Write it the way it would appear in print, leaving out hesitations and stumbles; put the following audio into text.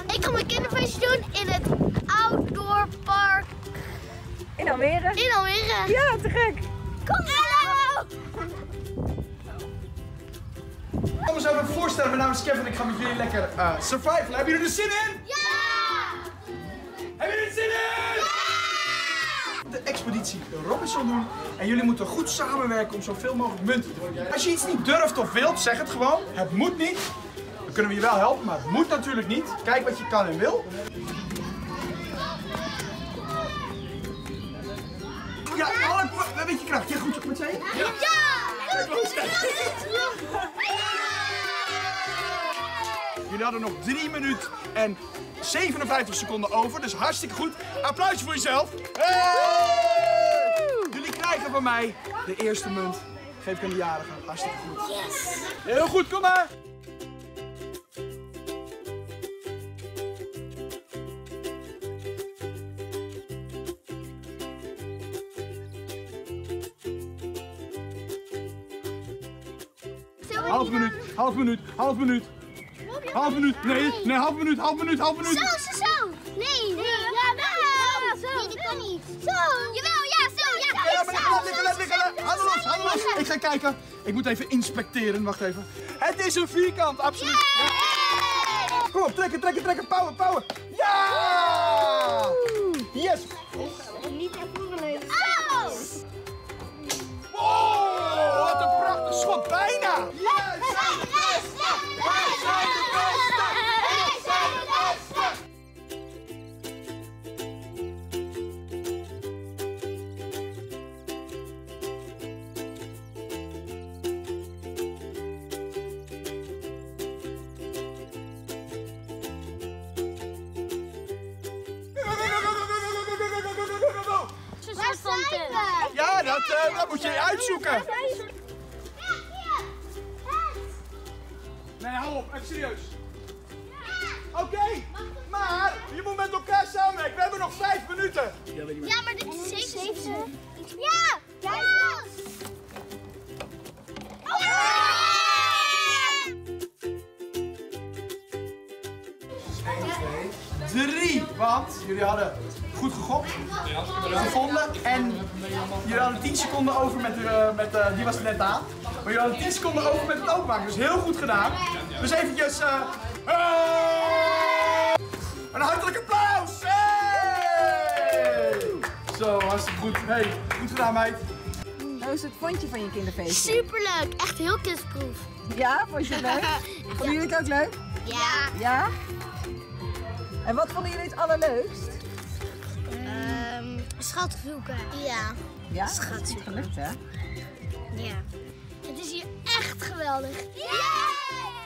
Ik ga mijn kinderfeestje doen in het Outdoor Park. In Almere? In Almere. Ja, te gek. Kom hallo! Kom eens even voorstellen, mijn naam is Kevin en ik ga met jullie lekker survivalen. Hebben jullie er zin in? Ja! Hebben jullie er zin in? Ja! De expeditie Robinson doen en jullie moeten goed samenwerken om zoveel mogelijk munten te verdienen. Als je iets niet durft of wilt, zeg het gewoon. Het moet niet. Dan kunnen we je wel helpen, maar het moet natuurlijk niet. Kijk wat je kan en wil. Ja, een beetje kracht. Ja, goed. Wat zei je? Ja! Jullie hadden nog 3 minuten en 57 seconden over, dus hartstikke goed. Applausje voor jezelf. Hey! Jullie krijgen van mij de eerste munt. Geef ik aan de jarige. Hartstikke goed. Yes! Heel goed, kom maar. Half minuut, half minuut, half minuut. Half minuut, nee, half minuut, half minuut, half minuut. Zo. Nee. Ja, wel. Zo. Nee, dat kan niet. Zo. Jawel, ja, zo. Ja, Ja, maar laat liggen. Handen los, handen los. Ik ga kijken. Ik moet even inspecteren, wacht even. Het is een vierkant, absoluut. Ja. Kom op, trekken, power. Ja! Yes! Niet echt voelen. Oh, wat een prachtig schot, bijna! Wij zijn de beste! Wij zijn de beste! Wij zijn de beste! Waar zijn we? Ja, dat moet je uitzoeken. Nee, hou op, even serieus. Oké, maar je moet met elkaar samenwerken. We hebben nog 5 minuten. Ja, maar dit is 7. Ja! Kijk eens! 3, want jullie hadden goed gegokt, gevonden en jullie hadden 10 seconden over die was er net aan, maar jullie hadden 10 seconden over met het openmaken, dus heel goed gedaan. Dus eventjes, een hartelijk applaus! Hey! Zo, hartstikke goed. Hey, goed gedaan meid. Hoe is het vondje van je kinderfeestje? Superleuk, echt heel kindsproef. Ja, vond je het leuk? Vonden jullie het ook leuk? Ja. Ja? En wat vonden jullie het allerleukst? Schatzoeken. Ja. Ja, dat is goed gelukt hè? Ja. Het is hier echt geweldig. Yeah!